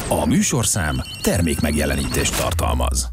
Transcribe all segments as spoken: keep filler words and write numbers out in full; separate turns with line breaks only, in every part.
A műsorszám termékmegjelenítést tartalmaz.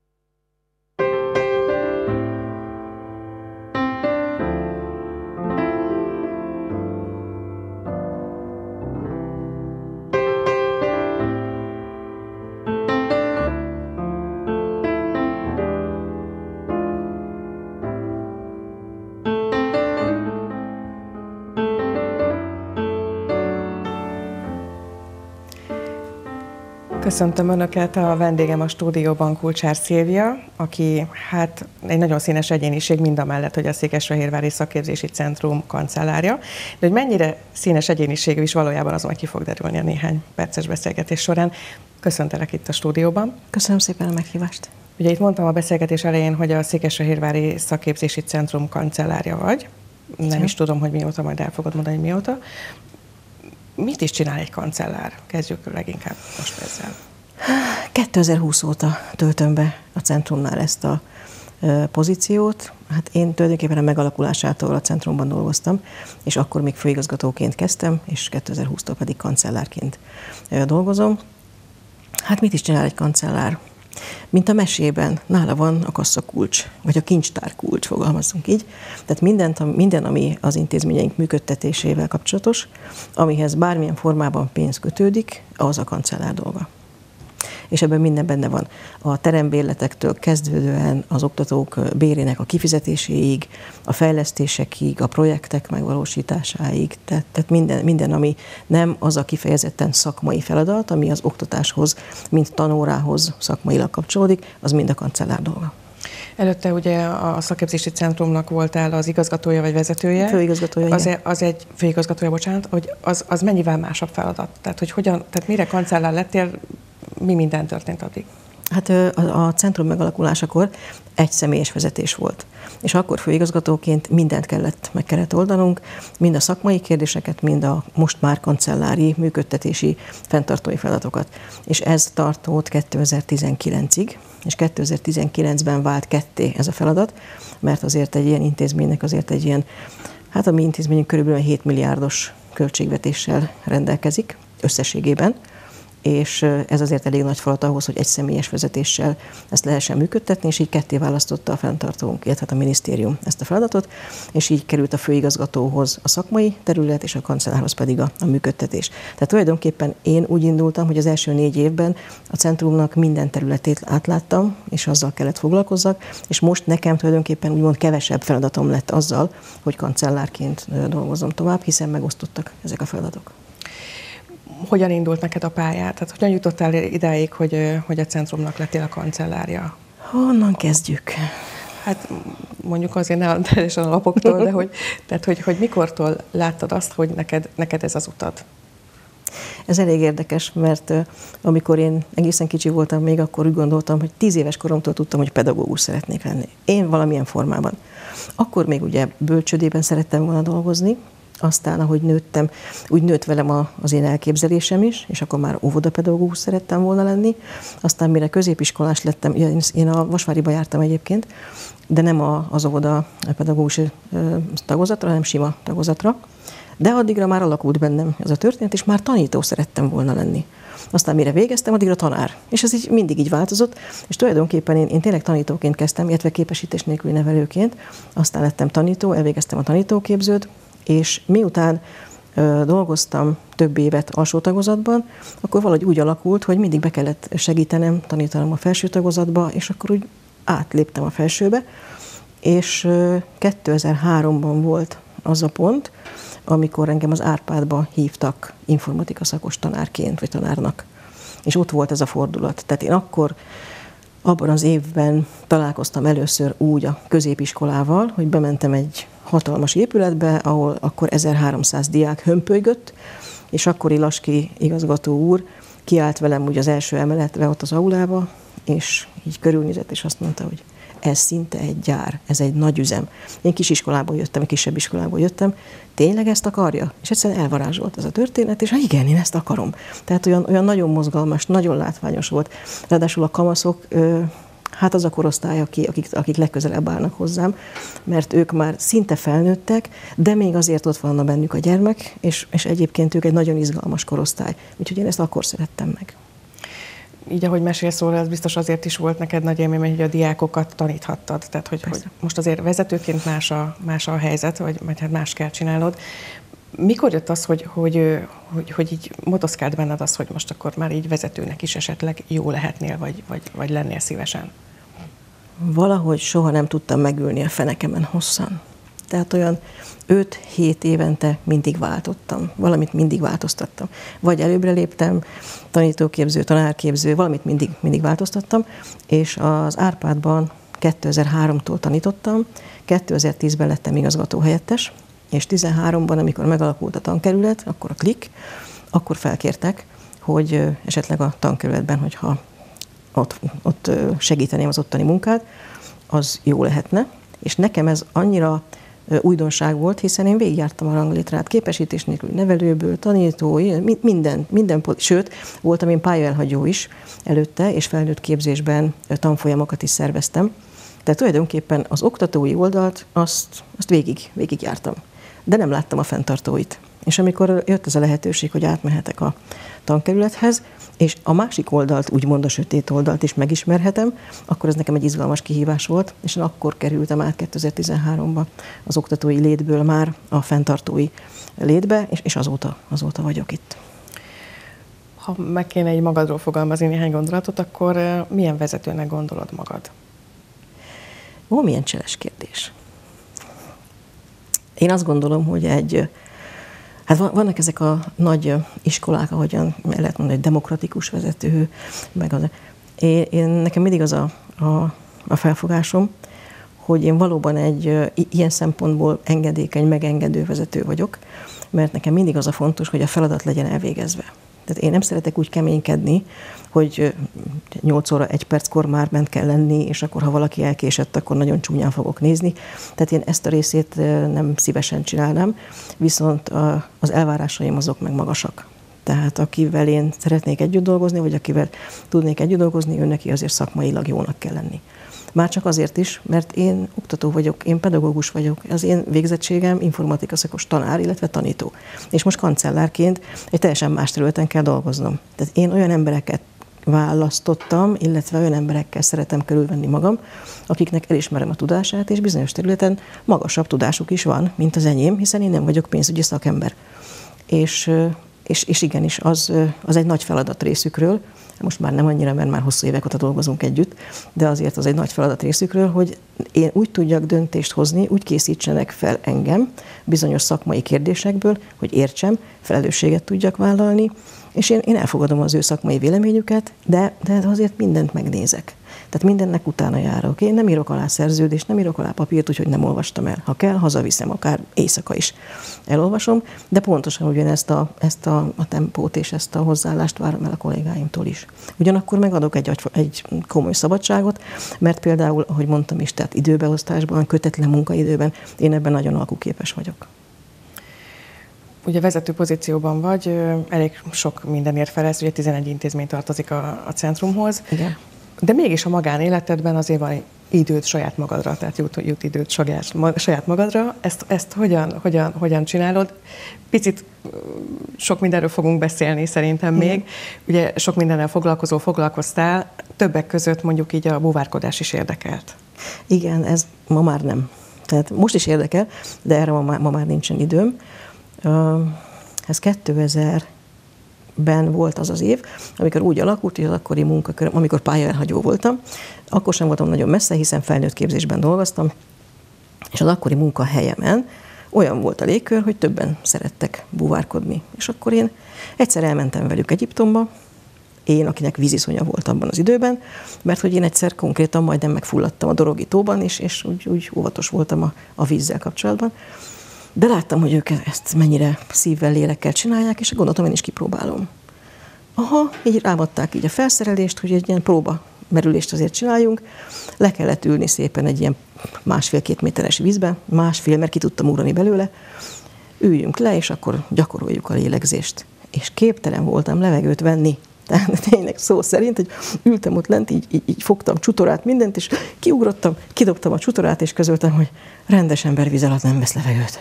Köszöntöm Önöket, a vendégem a stúdióban Kulcsár Szilvia, aki hát egy nagyon színes egyéniség, mindamellett, hogy a Székesfehérvári Szakképzési Centrum kancellárja, de hogy mennyire színes egyéniségű is valójában azon, hogy ki fog derülni a néhány perces beszélgetés során. Köszöntelek itt a stúdióban.
Köszönöm szépen a meghívást.
Ugye itt mondtam a beszélgetés elején, hogy a Székesfehérvári Szakképzési Centrum kancellárja vagy. Nem Igen. is tudom, hogy mióta, majd el fogod mondani, hogy mióta. Mit is csinál egy kancellár? Kezdjük leginkább most ezzel.
kétezer-húsz óta töltöm be a centrumnál ezt a pozíciót. Hát én tulajdonképpen a megalakulásától a centrumban dolgoztam, és akkor még főigazgatóként kezdtem, és kétezer-húsztól pedig kancellárként dolgozom. Hát mit is csinál egy kancellár? Mint a mesében, nála van a kasszakulcs, vagy a kincstárkulcs, fogalmazzunk így. Tehát mindent, minden, ami az intézményeink működtetésével kapcsolatos, amihez bármilyen formában pénz kötődik, az a kancellár dolga. És ebben minden benne van. A terembérletektől kezdődően az oktatók bérének a kifizetéséig, a fejlesztésekig, a projektek megvalósításáig, tehát, tehát minden, minden, ami nem az a kifejezetten szakmai feladat, ami az oktatáshoz, mint tanórához szakmailag kapcsolódik, az mind a kancellár dolga.
Előtte ugye a Szakképzési Centrumnak voltál az igazgatója vagy vezetője.
Főigazgatója,
az, e, az egy főigazgatója, bocsánat, hogy az, az mennyivel másabb feladat? Tehát, hogy hogyan, tehát mire kancellár lettél, mi minden történt addig?
Hát a, a centrum megalakulásakor egy személyes vezetés volt. És akkor főigazgatóként mindent kellett, meg kellett oldanunk, mind a szakmai kérdéseket, mind a most már kancellári, működtetési, fenntartói feladatokat. És ez tartott kétezer-tizenkilencig, és kétezer-tizenkilencben vált ketté ez a feladat, mert azért egy ilyen intézménynek azért egy ilyen, hát a mi intézményünk körülbelül hét milliárdos költségvetéssel rendelkezik összességében, és ez azért elég nagy feladat ahhoz, hogy egy személyes vezetéssel ezt lehessen működtetni, és így ketté választotta a fenntartónk, illetve a minisztérium ezt a feladatot, és így került a főigazgatóhoz a szakmai terület, és a kancellárhoz pedig a, a működtetés. Tehát tulajdonképpen én úgy indultam, hogy az első négy évben a centrumnak minden területét átláttam, és azzal kellett foglalkozzak, és most nekem tulajdonképpen úgymond kevesebb feladatom lett azzal, hogy kancellárként dolgozom tovább, hiszen megosztottak ezek a feladatok.
Hogyan indult neked a pályát? Tehát hogyan jutottál idáig, hogy, hogy a centrumnak lettél a kancellárja?
Honnan kezdjük?
Hát mondjuk azért ne teljesen a lapoktól, de hogy, tehát, hogy, hogy mikortól láttad azt, hogy neked, neked ez az utad?
Ez elég érdekes, mert amikor én egészen kicsi voltam még, akkor úgy gondoltam, hogy tíz éves koromtól tudtam, hogy pedagógus szeretnék lenni. Én valamilyen formában. Akkor még ugye bölcsődében szerettem volna dolgozni, aztán, ahogy nőttem, úgy nőtt velem az én elképzelésem is, és akkor már óvodapedagógus szerettem volna lenni. Aztán mire középiskolás lettem, én a Vasváriba jártam egyébként, de nem az óvodapedagógus tagozatra, hanem sima tagozatra. De addigra már alakult bennem ez a történet, és már tanító szerettem volna lenni. Aztán mire végeztem, addigra tanár. És ez így mindig így változott, és tulajdonképpen én, én tényleg tanítóként kezdtem, illetve képesítés nélküli nevelőként, aztán lettem tanító, elvégeztem a tanítóképzőt, és miután ö, dolgoztam több évet alsó tagozatban, akkor valahogy úgy alakult, hogy mindig be kellett segítenem, tanítanom a felső tagozatba, és akkor úgy átléptem a felsőbe, és ö, kétezer-háromban volt az a pont, amikor engem az Árpádba hívtak informatika szakos tanárként, vagy tanárnak. És ott volt ez a fordulat. Tehát én akkor, abban az évben találkoztam először úgy a középiskolával, hogy bementem egy hatalmas épületbe, ahol akkor ezerháromszáz diák hömpölygött, és akkori Laski igazgató úr kiállt velem úgy az első emeletre ott az aulába, és így körülnézett, és azt mondta, hogy ez szinte egy gyár, ez egy nagy üzem. Én kisiskolából jöttem, kisebb iskolából jöttem, tényleg ezt akarja? És egyszerűen elvarázsolt ez a történet, és hát igen, én ezt akarom. Tehát olyan, olyan nagyon mozgalmas, nagyon látványos volt. Ráadásul a kamaszok, hát az a korosztály, akik, akik legközelebb állnak hozzám, mert ők már szinte felnőttek, de még azért ott van bennük a gyermek, és, és egyébként ők egy nagyon izgalmas korosztály. Úgyhogy én ezt akkor szerettem meg.
így ahogy mesélsz róla, ez biztos azért is volt neked nagy élmény, hogy a diákokat taníthattad. Tehát, hogy, hogy most azért vezetőként más a, más a helyzet, vagy, vagy hát más kell csinálnod. Mikor jött az, hogy, hogy, hogy, hogy így motoszkált benned az, hogy most akkor már így vezetőnek is esetleg jó lehetnél, vagy, vagy, vagy lennél szívesen?
Valahogy soha nem tudtam megülni a fenekemen hosszan. Tehát olyan öt-hét évente mindig váltottam, valamit mindig változtattam. Vagy előbbre léptem, tanítóképző, tanárképző, valamit mindig, mindig változtattam, és az Árpádban kétezer-háromtól tanítottam, kétezer-tízben lettem igazgatóhelyettes, és tizenháromban, amikor megalakult a tankerület, akkor a klik, akkor felkértek, hogy esetleg a tankerületben, hogyha ott, ott segíteném az ottani munkát, az jó lehetne. És nekem ez annyira újdonság volt, hiszen én végigjártam a ranglétrát, képesítés nélkül nevelőből, tanítói, minden, minden, sőt, voltam én pályaelhagyó is előtte, és felnőtt képzésben tanfolyamokat is szerveztem. Tehát tulajdonképpen az oktatói oldalt, azt, azt végig, végig jártam. De nem láttam a fenntartóit. És amikor jött ez a lehetőség, hogy átmehetek a tankerülethez, és a másik oldalt, úgymond a sötét oldalt is megismerhetem, akkor ez nekem egy izgalmas kihívás volt, és én akkor kerültem át kétezer-tizenháromba az oktatói létből már a fenntartói létbe, és, és azóta, azóta vagyok itt.
Ha meg kéne így magadról fogalmazni néhány gondolatot, akkor milyen vezetőnek gondolod magad?
Ó, milyen cseles kérdés. Én azt gondolom, hogy egy, hát vannak ezek a nagy iskolák, ahogyan lehet mondani, hogy demokratikus vezető, meg az. Én, én, nekem mindig az a, a, a felfogásom, hogy én valóban egy ilyen szempontból engedékeny, megengedő vezető vagyok, mert nekem mindig az a fontos, hogy a feladat legyen elvégezve. Tehát én nem szeretek úgy keménykedni, hogy nyolc óra egy perckor már bent kell lenni, és akkor, ha valaki elkésett, akkor nagyon csúnyán fogok nézni. Tehát én ezt a részét nem szívesen csinálnám, viszont az elvárásaim azok meg magasak. Tehát akivel én szeretnék együtt dolgozni, vagy akivel tudnék együtt dolgozni, ő neki azért szakmailag jónak kell lenni. Már csak azért is, mert én oktató vagyok, én pedagógus vagyok, az én végzettségem informatika szakos tanár, illetve tanító. És most kancellárként egy teljesen más területen kell dolgoznom. Tehát én olyan embereket választottam, illetve olyan emberekkel szeretem körülvenni magam, akiknek elismerem a tudását, és bizonyos területen magasabb tudásuk is van, mint az enyém, hiszen én nem vagyok pénzügyi szakember. És, és, és igenis, az, az egy nagy feladat részükről, most már nem annyira, mert már hosszú évek óta dolgozunk együtt, de azért az egy nagy feladat részükről, hogy én úgy tudjak döntést hozni, úgy készítsenek fel engem bizonyos szakmai kérdésekből, hogy értsem, felelősséget tudjak vállalni, és én, én elfogadom az ő szakmai véleményüket, de, de azért mindent megnézek. Tehát mindennek utána járok. Én nem írok alá szerződést, nem írok alá papírt, úgyhogy nem olvastam el. Ha kell, hazaviszem, akár éjszaka is elolvasom, de pontosan ugyanezt a, ezt a, a tempót és ezt a hozzáállást várom el a kollégáimtól is. Ugyanakkor megadok egy, egy komoly szabadságot, mert például, ahogy mondtam is, tehát időbeosztásban, kötetlen munkaidőben én ebben nagyon alkuképes vagyok.
Ugye vezető pozícióban vagy, elég sok mindenért felelsz, ugye tizenegy intézmény tartozik a, a centrumhoz.
Igen.
De mégis a magánéletedben azért van időd saját magadra, tehát jut, jut időd saját magadra. Ezt, ezt hogyan, hogyan, hogyan csinálod? Picit sok mindenről fogunk beszélni szerintem még. Igen. Ugye sok mindennel foglalkozó, foglalkoztál, többek között mondjuk így a búvárkodás is érdekelt.
Igen, ez ma már nem. Tehát most is érdekel, de erre ma már, ma már nincsen időm. Ez kétezerben volt az az év, amikor úgy alakult, hogy az akkori munkaköröm, amikor pályaelhagyó voltam, akkor sem voltam nagyon messze, hiszen felnőtt képzésben dolgoztam, és az akkori munkahelyemen olyan volt a légkör, hogy többen szerettek búvárkodni. És akkor én egyszer elmentem velük Egyiptomba, én, akinek víziszonya volt abban az időben, mert hogy én egyszer konkrétan majdnem megfulladtam a Dorogi tóban, és, és úgy, úgy óvatos voltam a, a vízzel kapcsolatban. De láttam, hogy ők ezt mennyire szívvel, lélekkel csinálják, és gondoltam, én is kipróbálom. Aha, így rámadták így a felszerelést, hogy egy ilyen próba merülést azért csináljunk. Le kellett ülni szépen egy ilyen másfél-két méteres vízbe, másfél, mert ki tudtam ugrani belőle. Üljünk le, és akkor gyakoroljuk a lélegzést. És képtelen voltam levegőt venni. Tehát tényleg szó szerint, hogy ültem ott lent, így, így, így fogtam csutorát, mindent, és kiugrottam, kidobtam a csutorát, és közöltem, hogy rendes ember víz alatt nem vesz levegőt.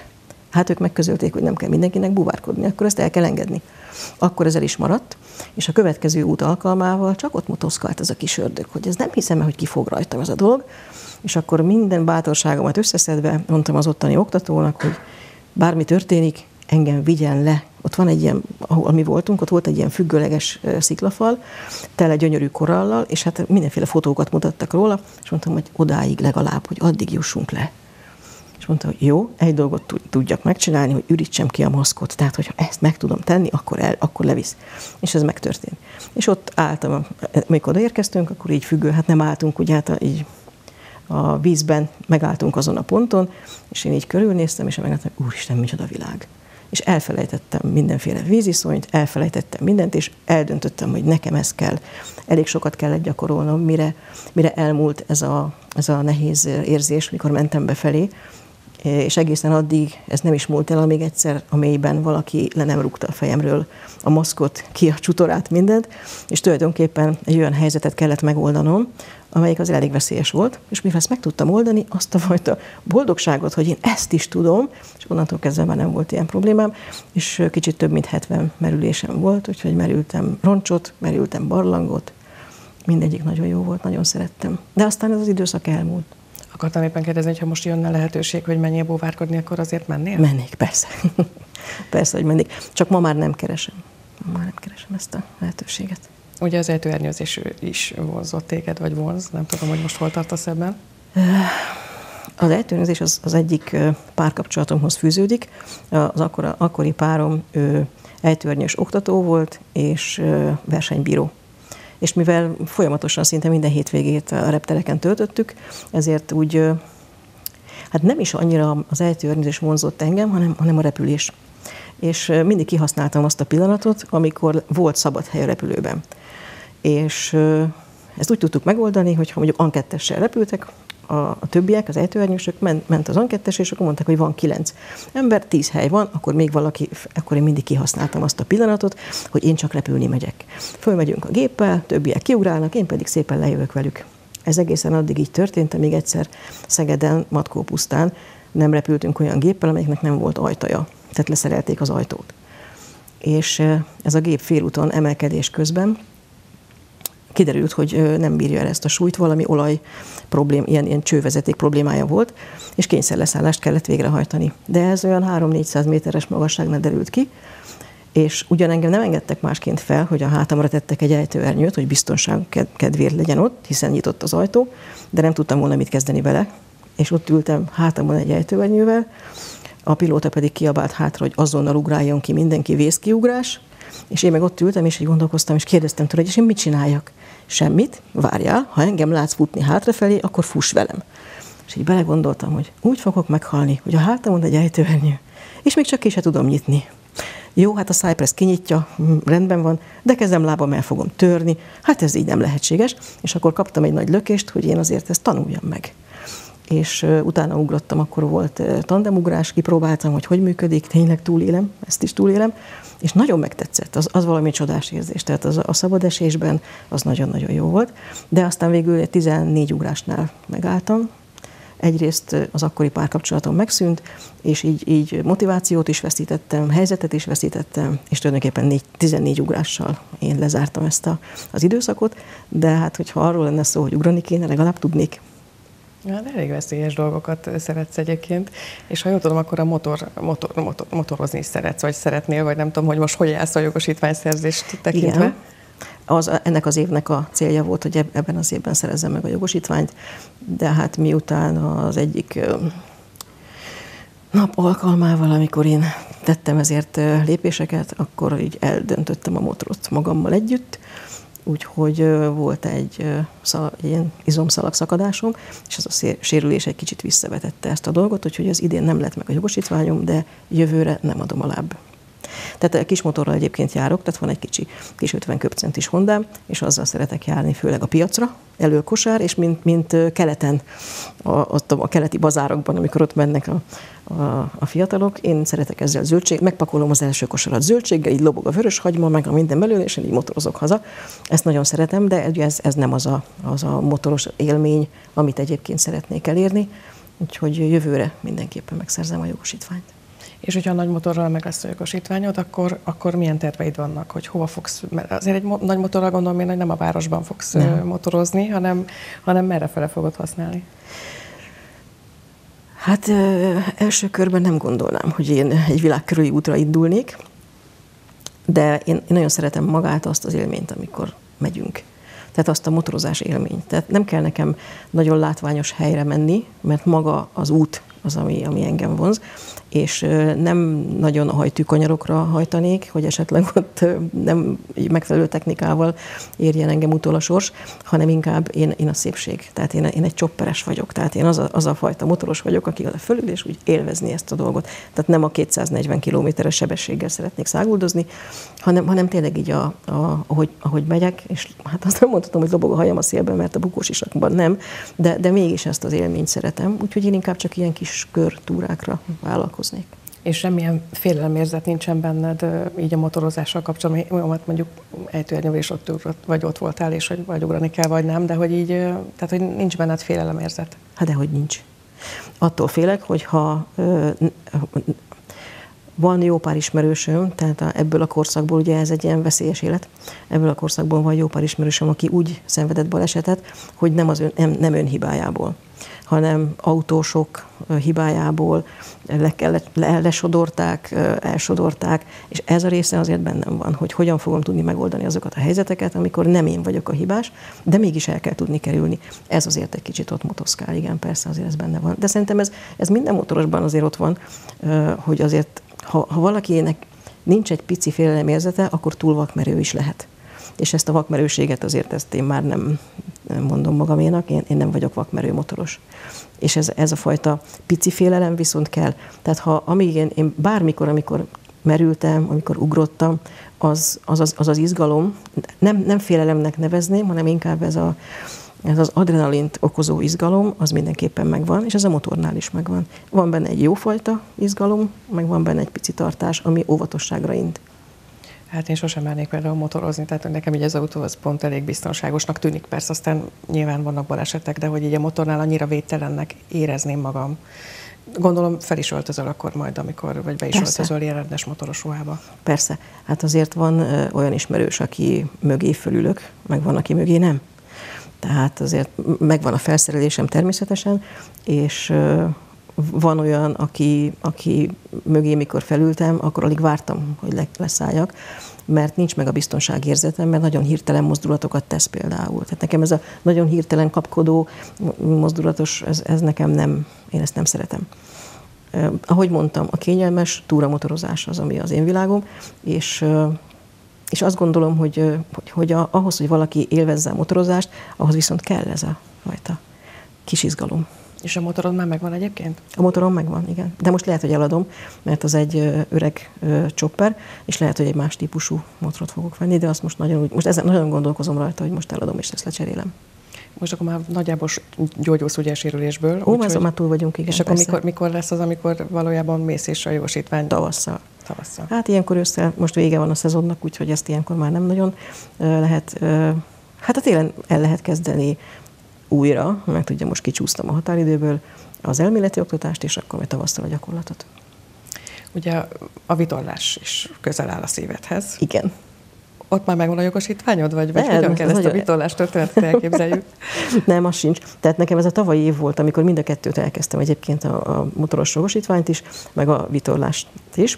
Hát ők megközölték, hogy nem kell mindenkinek buvárkodni, akkor ezt el kell engedni. Akkor ez el is maradt, és a következő út alkalmával csak ott motoszkált ez a kis ördög, hogy ez nem hiszem, hogy ki fog rajtam ez a dolog, és akkor minden bátorságomat összeszedve mondtam az ottani oktatónak, hogy bármi történik, engem vigyen le. Ott van egy ilyen, ahol mi voltunk, ott volt egy ilyen függőleges sziklafal, tele gyönyörű korallal, és hát mindenféle fotókat mutattak róla, és mondtam, hogy odáig legalább, hogy addig jussunk le. És mondta, hogy jó, egy dolgot tudjak megcsinálni, hogy ürítsem ki a maszkot, tehát hogyha ezt meg tudom tenni, akkor, el, akkor levisz. És ez megtörtént. És ott álltam, amikor odaérkeztünk, akkor így függő, hát nem álltunk, ugye hát a, így a vízben, megálltunk azon a ponton, és én így körülnéztem, és megláttam, hogy úristen, micsoda világ. És elfelejtettem mindenféle víziszonyt, elfelejtettem mindent, és eldöntöttem, hogy nekem ez kell. Elég sokat kellett gyakorolnom, mire, mire elmúlt ez a, ez a nehéz érzés, mikor mentem befelé, és egészen addig ez nem is múlt el, amíg egyszer a mélyben valaki le nem rúgta a fejemről a maszkot, ki a csutorát, mindent, és tulajdonképpen egy olyan helyzetet kellett megoldanom, amelyik az elég veszélyes volt, és mivel ezt meg tudtam oldani, azt a fajta boldogságot, hogy én ezt is tudom, és onnantól kezdve már nem volt ilyen problémám, és kicsit több mint hetven merülésem volt, úgyhogy merültem roncsot, merültem barlangot, mindegyik nagyon jó volt, nagyon szerettem. De aztán ez az időszak elmúlt.
Akartam éppen kérdezni, hogy ha most jönne lehetőség, hogy menjél búvárkodni, akkor azért mennél?
Mennék, persze. Persze, hogy mennék. Csak ma már nem keresem. Ma már nem keresem ezt a lehetőséget.
Ugye az ejtőernyőzés is vonzott téged, vagy vonz? Nem tudom, hogy most hol tartasz ebben?
Az ejtőernyőzés az, az egyik párkapcsolatomhoz fűződik. Az akkora, akkori párom ő ejtőernyős oktató volt, és versenybíró. És mivel folyamatosan szinte minden hétvégét a reptereken töltöttük, ezért úgy, hát nem is annyira az ejtőernyőzés vonzott engem, hanem, hanem a repülés. És mindig kihasználtam azt a pillanatot, amikor volt szabad hely a repülőben. És ezt úgy tudtuk megoldani, hogy ha mondjuk ankettessel repültek, a, a többiek, az ejtőernyősök, ment, ment az ankettes, és akkor mondták, hogy van kilenc ember, tíz hely van, akkor még valaki, akkor én mindig kihasználtam azt a pillanatot, hogy én csak repülni megyek. Fölmegyünk a géppel, többiek kiugrálnak, én pedig szépen lejövök velük. Ez egészen addig így történt, amíg egyszer Szegeden, Matkópusztán nem repültünk olyan géppel, amelyiknek nem volt ajtaja. Tehát leszerelték az ajtót. És ez a gép félúton emelkedés közben kiderült, hogy nem bírja el ezt a súlyt, valami olaj problém, ilyen, ilyen csővezeték problémája volt, és kényszerleszállást kellett végrehajtani. De ez olyan három-négyszáz méteres magasságnál derült ki, és ugyan engem nem engedtek másként fel, hogy a hátamra tettek egy ejtőernyőt, hogy biztonság kedvéért legyen ott, hiszen nyitott az ajtó, de nem tudtam volna mit kezdeni vele, és ott ültem hátamon egy ejtőernyővel, a pilóta pedig kiabált hátra, hogy azonnal ugráljon ki mindenki, vészkiugrás, és én meg ott ültem, és így gondolkoztam, és kérdeztem tőle, hogy és én mit csináljak? Semmit, várjál, ha engem látsz futni hátrafelé, akkor fuss velem. És így belegondoltam, hogy úgy fogok meghalni, hogy a hátamon egy ejtőernyő, és még csak ki se tudom nyitni. Jó, hát a Cypress kinyitja, rendben van, de kezem lábam el fogom törni, hát ez így nem lehetséges, és akkor kaptam egy nagy lökést, hogy én azért ezt tanuljam meg. És utána ugrottam, akkor volt tandemugrás, kipróbáltam, hogy hogy működik, tényleg túlélem, ezt is túlélem, és nagyon megtetszett, az, az valami csodás érzés, tehát az, a szabadesésben az nagyon-nagyon jó volt, de aztán végül tizennégy ugrásnál megálltam, egyrészt az akkori párkapcsolatom megszűnt, és így, így motivációt is veszítettem, helyzetet is veszítettem, és tulajdonképpen négy, tizennégy ugrással én lezártam ezt a, az időszakot, de hát hogyha arról lenne szó, hogy ugrani kéne, legalább tudnék.
Ja, elég veszélyes dolgokat szeretsz egyébként, és ha jól tudom, akkor a motor, motor, motor, motorozni is szeretsz, vagy szeretnél, vagy nem tudom, hogy most hogy állsz a jogosítványszerzést tekintve.
Igen. Az, ennek az évnek a célja volt, hogy ebben az évben szerezzem meg a jogosítványt, de hát miután az egyik nap alkalmával, amikor én tettem ezért lépéseket, akkor így eldöntöttem a motorot magammal együtt, úgyhogy volt egy, szal, egy ilyen izomszalagszakadásom, és ez a sérülés egy kicsit visszavetette ezt a dolgot, úgyhogy az idén nem lett meg a jogosítványom, de jövőre nem adom a láb. Tehát kis motorral egyébként járok, tehát van egy kicsi kis ötven köbcentis Hondám, és azzal szeretek járni, főleg a piacra, elől kosár, és mint, mint keleten, a, a, a keleti bazárokban, amikor ott mennek a, a, a fiatalok, én szeretek ezzel zöldség, megpakolom az első kosarat zöldséggel, így lobog a vörös hagyma, meg a minden belőle, és én így motorozok haza. Ezt nagyon szeretem, de ez, ez nem az a, az a motoros élmény, amit egyébként szeretnék elérni, úgyhogy jövőre mindenképpen megszerzem a jogosítványt.
És hogyha a nagy motorral meg lesz a jogosítványod, akkor, akkor milyen terveid vannak, hogy hova fogsz, mert azért egy mo- nagy motorral gondolom én, hogy nem a városban fogsz nem. motorozni, hanem, hanem merrefele fogod használni?
Hát ö, első körben nem gondolnám, hogy én egy világkörüli útra indulnék, de én, én nagyon szeretem magát, azt az élményt, amikor megyünk. Tehát azt a motorozás élményt. Tehát nem kell nekem nagyon látványos helyre menni, mert maga az út az, ami, ami engem vonz, és nem nagyon a hajtűkanyarokra hajtanék, hogy esetleg ott nem megfelelő technikával érjen engem utol a sors, hanem inkább én, én a szépség. Tehát én, én egy csopperes vagyok. Tehát én az a, az a fajta motoros vagyok, aki oda fölül és úgy élvezni ezt a dolgot. Tehát nem a kétszáznegyven kilométeres sebességgel szeretnék száguldozni, hanem, hanem tényleg így, a, a, ahogy, ahogy megyek, és hát azt nem mondhatom, hogy lobog a hajam a szélben, mert a bukós isakban nem, de, de mégis ezt az élményt szeretem. Úgyhogy én inkább csak ilyen kis körtúrákra vállalkoznék.
És semmilyen félelemérzet nincsen benned így a motorozással kapcsolatban, amit mondjuk ejtőernyővel is ott ugrott, vagy ott voltál, és hogy vagy ugrani kell, vagy nem, de hogy így, tehát hogy nincs benned félelemérzet.
Hát dehogy nincs. Attól félek, hogyha ö, van jó pár ismerősöm, tehát a, ebből a korszakból, ugye ez egy ilyen veszélyes élet, ebből a korszakból van jó pár ismerősöm, aki úgy szenvedett balesetet, hogy nem, az ön, nem, nem önhibájából, hanem autósok hibájából le, le, le, lesodorták, elsodorták, és ez a része azért bennem van, hogy hogyan fogom tudni megoldani azokat a helyzeteket, amikor nem én vagyok a hibás, de mégis el kell tudni kerülni. Ez azért egy kicsit ott motoszkál, igen, persze azért ez benne van. De szerintem ez, ez minden motorosban azért ott van, hogy azért, ha, ha valakinek nincs egy pici félelemérzete, akkor túl vakmerő is lehet. És ezt a vakmerőséget azért ezt én már nem mondom magaménak, én, én nem vagyok vakmerő motoros. És ez, ez a fajta pici félelem viszont kell. Tehát ha amíg én, én bármikor, amikor merültem, amikor ugrottam, az az, az, az, az izgalom, nem, nem félelemnek nevezném, hanem inkább ez, a, ez az adrenalint okozó izgalom, az mindenképpen megvan, és ez a motornál is megvan. Van benne egy jófajta izgalom, meg van benne egy pici tartás, ami óvatosságra int.
Hát én sosem mernék például motorozni, tehát nekem így az autó az pont elég biztonságosnak tűnik. Persze aztán nyilván vannak balesetek, de hogy így a motornál annyira védtelennek érezném magam. Gondolom fel is öltözöl akkor majd, amikor, vagy be is Persze. öltözöl ilyen rendes motoros ruhába.
Persze. Hát azért van ö, olyan ismerős, aki mögé fölülök, meg van, aki mögé nem. Tehát azért megvan a felszerelésem természetesen, és ö, van olyan, aki, aki mögé, mikor felültem, akkor alig vártam, hogy le, leszálljak, mert nincs meg a biztonságérzetem, mert nagyon hirtelen mozdulatokat tesz például. Tehát nekem ez a nagyon hirtelen kapkodó, mozdulatos, ez, ez nekem nem, én ezt nem szeretem. Eh, ahogy mondtam, a kényelmes túramotorozás az, ami az én világom, és, eh, és azt gondolom, hogy, hogy, hogy a, ahhoz, hogy valaki élvezze a motorozást, ahhoz viszont kell ez a fajta kis izgalom.
És a motorod már megvan egyébként?
A motorom megvan, igen. De most lehet, hogy eladom, mert az egy ö, öreg ö, chopper, és lehet, hogy egy más típusú motorot fogok venni, de azt most nagyon, most ezen nagyon gondolkozom rajta, hogy most eladom, és ezt lecserélem.
Most akkor már nagyjából gyógyulsz ugye a sérülésből.
Ó, azon már túl vagyunk, igen.
És akkor mikor, mikor lesz az, amikor valójában mész és a jogosítvány?
Tavasszal.
Tavasszal. Hát
ilyenkor ősszel, most vége van a szezonnak, úgyhogy ezt ilyenkor már nem nagyon ö, lehet, ö, hát a télen el lehet kezdeni újra, mert ugye most kicsúsztam a határidőből az elméleti oktatást, és akkor majd tavasszal a gyakorlatot.
Ugye a vitorlás is közel áll a szívedhez.
Igen.
Ott már megvan a jogosítványod, vagy, vagy hogyan kell ezt nagyon... a vitorlás történetet elképzeljük?
Nem, az sincs. Tehát nekem ez a tavalyi év volt, amikor mind a kettőt elkezdtem egyébként, a, a motoros jogosítványt is, meg a vitorlást is.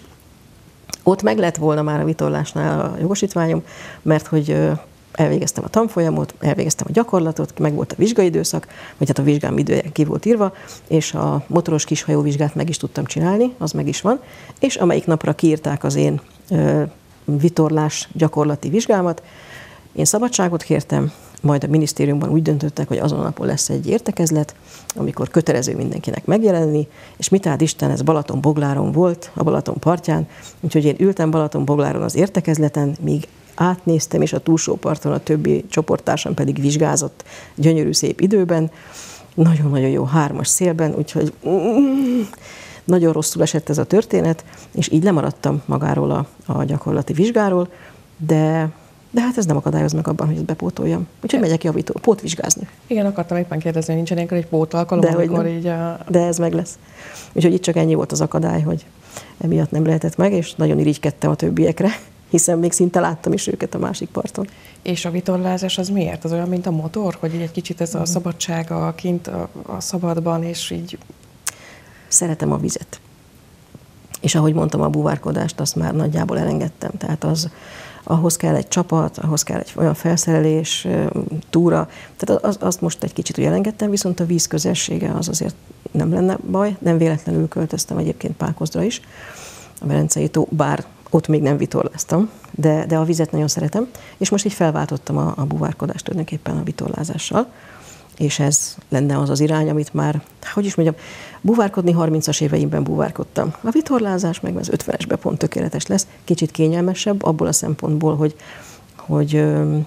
Ott meg lett volna már a vitorlásnál a jogosítványom, mert hogy elvégeztem a tanfolyamot, elvégeztem a gyakorlatot, meg volt a vizsgaidőszak, vagy hát a vizsgám idője ki volt írva, és a motoros kishajóvizsgát meg is tudtam csinálni, az meg is van, és amelyik napra kiírták az én ö, vitorlás gyakorlati vizsgámat, én szabadságot kértem, majd a minisztériumban úgy döntöttek, hogy azon a napon lesz egy értekezlet, amikor kötelező mindenkinek megjelenni, és mit áld Isten, ez Balatonbogláron volt, a Balaton partján, úgyhogy én ültem Balatonbogláron az értekezleten, míg átnéztem, és a túlsó parton a többi csoporttársam pedig vizsgázott gyönyörű szép időben, nagyon-nagyon jó hármas szélben, úgyhogy mm, nagyon rosszul esett ez a történet, és így lemaradtam magáról a, a gyakorlati vizsgáról, de, de hát ez nem akadályoz meg abban, hogy ezt bepótoljam. Úgyhogy megyek javító, pótvizsgázni.
Igen, akartam éppen kérdezni, hogy nincsen ilyenkor egy pótalkalom,
de,
amikor így a...
De ez meg lesz. Úgyhogy itt csak ennyi volt az akadály, hogy emiatt nem lehetett meg, és nagyon irigykedtem a többiekre, hiszen még szinte láttam is őket a másik parton.
És a vitorlázás az miért? Az olyan, mint a motor, hogy egy kicsit ez a szabadsága kint a, a szabadban, és így...
Szeretem a vizet. És ahogy mondtam, a búvárkodást azt már nagyjából elengedtem. Tehát az, ahhoz kell egy csapat, ahhoz kell egy olyan felszerelés, túra. Tehát az, azt most egy kicsit úgy elengedtem, viszont a víz közelsége az azért nem lenne baj. Nem véletlenül költöztem egyébként Pákozdra is, a Velencei tó, bár ott még nem vitorláztam, de, de a vizet nagyon szeretem, és most így felváltottam a, a búvárkodást tulajdonképpen a vitorlázással, és ez lenne az az irány, amit már, hogy is mondjam, búvárkodni harmincas éveimben búvárkodtam. A vitorlázás meg az ötvenesben pont tökéletes lesz, kicsit kényelmesebb, abból a szempontból, hogy, hogy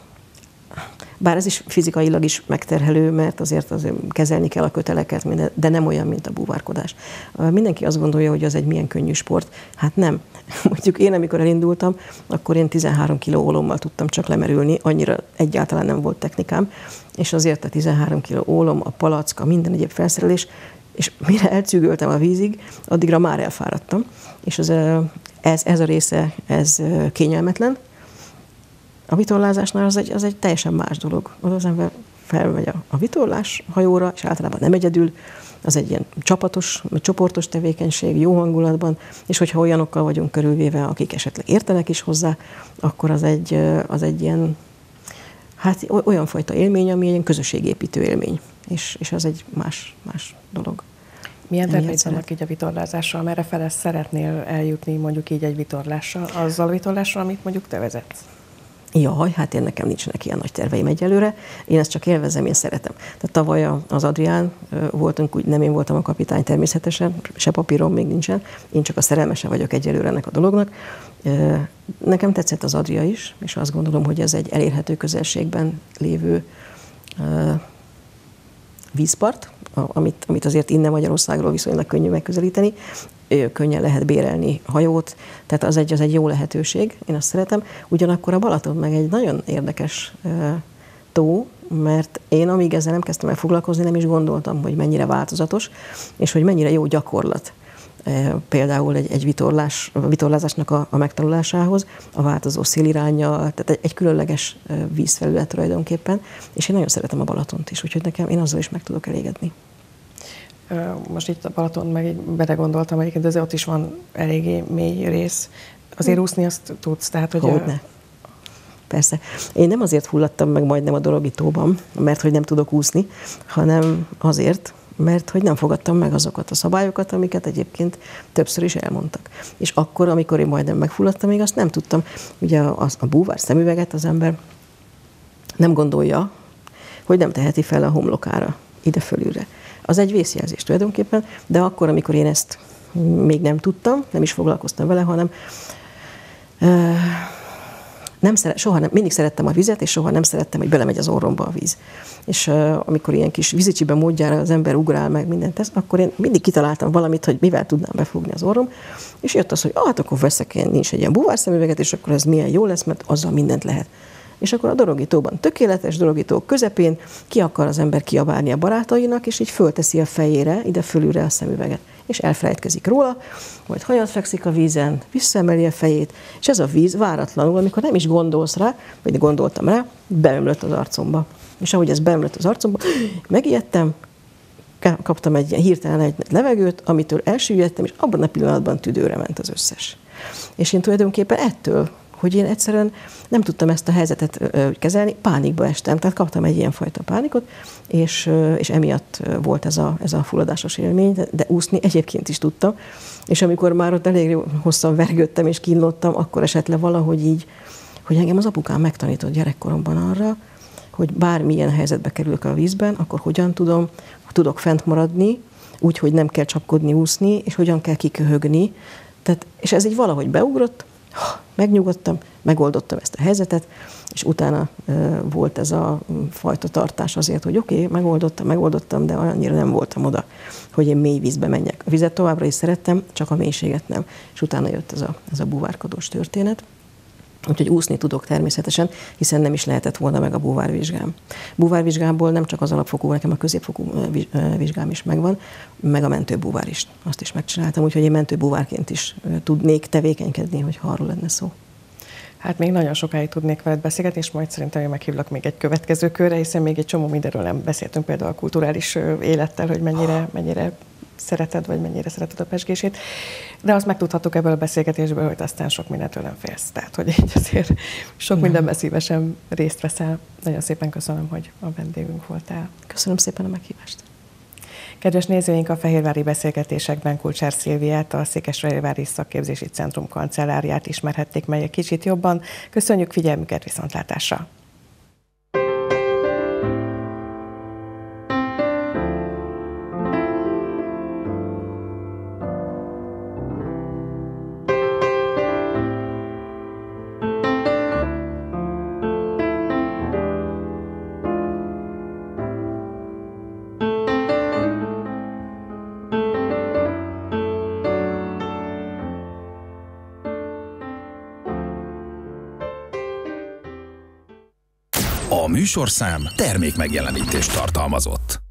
bár ez is fizikailag is megterhelő, mert azért, azért kezelni kell a köteleket, de nem olyan, mint a búvárkodás. Mindenki azt gondolja, hogy az egy milyen könnyű sport. Hát nem. Mondjuk én, amikor elindultam, akkor én tizenhárom kiló ólommal tudtam csak lemerülni, annyira egyáltalán nem volt technikám, és azért a tizenhárom kiló ólom, a palacka, minden egyéb felszerelés, és mire elcűgöltem a vízig, addigra már elfáradtam. És ez, ez, ez a része, ez kényelmetlen. A vitorlázásnál az egy, az egy teljesen más dolog. Az az ember felmegy a, a vitorlás hajóra, és általában nem egyedül, az egy ilyen csapatos, csoportos tevékenység, jó hangulatban, és hogyha olyanokkal vagyunk körülvéve, akik esetleg értenek is hozzá, akkor az egy, az egy ilyen, hát olyan fajta élmény, ami egy közösségépítő élmény, és, és az egy más, más dolog.
Milyen terveid vannak így a vitorlázással? Merre fele szeretnél eljutni mondjuk így egy vitorlással? Azzal a vitorlással, amit mondjuk te vezetsz?
Jaj, hát én nekem nincsenek ilyen nagy terveim egyelőre. Én ezt csak élvezem, én szeretem. Tehát tavaly az Adrián voltunk, úgy nem én voltam a kapitány természetesen, se papírom még nincsen, én csak a szerelmese vagyok egyelőre ennek a dolognak. Nekem tetszett az Adria is, és azt gondolom, hogy ez egy elérhető közelségben lévő vízpart, amit, amit azért innen Magyarországról viszonylag könnyű megközelíteni. Könnyen lehet bérelni hajót, tehát az egy, az egy jó lehetőség, én azt szeretem. Ugyanakkor a Balaton meg egy nagyon érdekes tó, mert én amíg ezzel nem kezdtem el foglalkozni, nem is gondoltam, hogy mennyire változatos, és hogy mennyire jó gyakorlat például egy, egy vitorlás, a vitorlázásnak a, a megtanulásához, a változó széliránnyal, tehát egy, egy különleges vízfelület tulajdonképpen, és én nagyon szeretem a Balatont is, úgyhogy nekem én azzal is meg tudok elégedni.
Most itt a Balaton meg így belegondoltam egyébként, de azért ott is van eléggé mély rész. Azért úszni azt tudsz, tehát hogy...
Hogyne. A... Persze. Én nem azért fulladtam meg majdnem a Dorogi tóban, mert hogy nem tudok úszni, hanem azért, mert hogy nem fogadtam meg azokat a szabályokat, amiket egyébként többször is elmondtak. És akkor, amikor én majdnem megfulladtam, még azt nem tudtam. Ugye a, a búvár szemüveget az ember nem gondolja, hogy nem teheti fel a homlokára, ide fölülre. Az egy vészjelzés tulajdonképpen, de akkor, amikor én ezt még nem tudtam, nem is foglalkoztam vele, hanem uh, nem szeret, soha nem, mindig szerettem a vizet, és soha nem szerettem, hogy belemegy az orromba a víz. És uh, amikor ilyen kis vízicsibe módjára az ember ugrál meg mindent tesz, akkor én mindig kitaláltam valamit, hogy mivel tudnám befogni az orrom, és jött az, hogy ah, hát akkor veszek én nincs egy ilyen búvárszemüveget, és akkor ez milyen jó lesz, mert azzal mindent lehet. És akkor a Dorogi tóban tökéletes, Dorogi tó közepén ki akar az ember kiabálni a barátainak, és így fölteszi a fejére, ide fölülre a szemüveget. És elfelejtkezik róla, majd hajat fekszik a vízen, visszaemeli a fejét, és ez a víz váratlanul, amikor nem is gondolsz rá, vagy gondoltam rá, beömlött az arcomba. És ahogy ez beömlött az arcomba, megijedtem, kaptam egy hirtelen egy levegőt, amitől elsüllyedtem, és abban a pillanatban tüdőre ment az összes. És én tulajdonképpen ettől, hogy én egyszerűen nem tudtam ezt a helyzetet kezelni, pánikba estem, tehát kaptam egy ilyen fajta pánikot, és, és emiatt volt ez a, ez a fulladásos élmény, de, de úszni egyébként is tudtam, és amikor már ott elég hosszan vergődtem és kínlottam, akkor esett le valahogy így, hogy engem az apukám megtanított gyerekkoromban arra, hogy bármilyen helyzetbe kerülök a vízben, akkor hogyan tudom, tudok fent maradni, úgy, hogy nem kell csapkodni, úszni, és hogyan kell kiköhögni. Tehát, és ez így valahogy beugrott, megnyugodtam, megoldottam ezt a helyzetet, és utána e, volt ez a fajta tartás azért, hogy oké, okay, megoldottam, megoldottam, de annyira nem voltam oda, hogy én mély vízbe menjek. A vizet továbbra is szerettem, csak a mélységet nem. És utána jött ez a, ez a búvárkodós történet. Úgyhogy úszni tudok természetesen, hiszen nem is lehetett volna meg a búvárvizsgám. Búvárvizsgából nem csak az alapfokú, nekem a középfokú vizsgám is megvan, meg a mentőbúvár is. Azt is megcsináltam, úgyhogy én mentőbúvárként is tudnék tevékenykedni, hogyha arról lenne szó.
Hát még nagyon sokáig tudnék veled beszélgetni, és majd szerintem én meghívlak még egy következő körre, hiszen még egy csomó mindenről nem beszéltünk, például a kulturális élettel, hogy mennyire, mennyire szereted, vagy mennyire szereted a pezsgését. De azt megtudhattuk ebből a beszélgetésből, hogy aztán sok mindentől nem félsz. Tehát, hogy így azért sok mindenben szívesen részt veszel. Nagyon szépen köszönöm, hogy a vendégünk voltál.
Köszönöm szépen a meghívást.
Kedves nézőink, a fehérvári beszélgetésekben Kulcsár Szilviát, a Székesfehérvári Szakképzési Centrum kancelláriát ismerhették meg egy kicsit jobban. Köszönjük figyelmüket, viszontlátásra!
A műsorszám termék megjelenítést tartalmazott.